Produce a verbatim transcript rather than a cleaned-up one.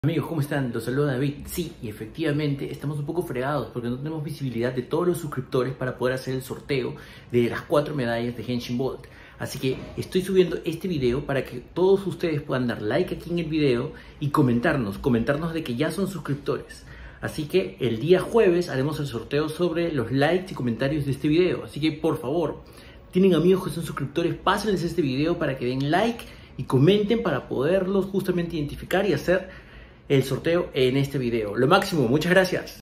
Amigos, ¿cómo están? Los saluda David. Sí, y efectivamente estamos un poco fregados porque no tenemos visibilidad de todos los suscriptores para poder hacer el sorteo de las cuatro medallas de Genshin Bolt. Así que estoy subiendo este video para que todos ustedes puedan dar like aquí en el video y comentarnos, comentarnos de que ya son suscriptores. Así que el día jueves haremos el sorteo sobre los likes y comentarios de este video. Así que por favor, tienen amigos que son suscriptores, pásenles este video para que den like y comenten para poderlos justamente identificar y hacer el sorteo en este video. Lo máximo, muchas gracias.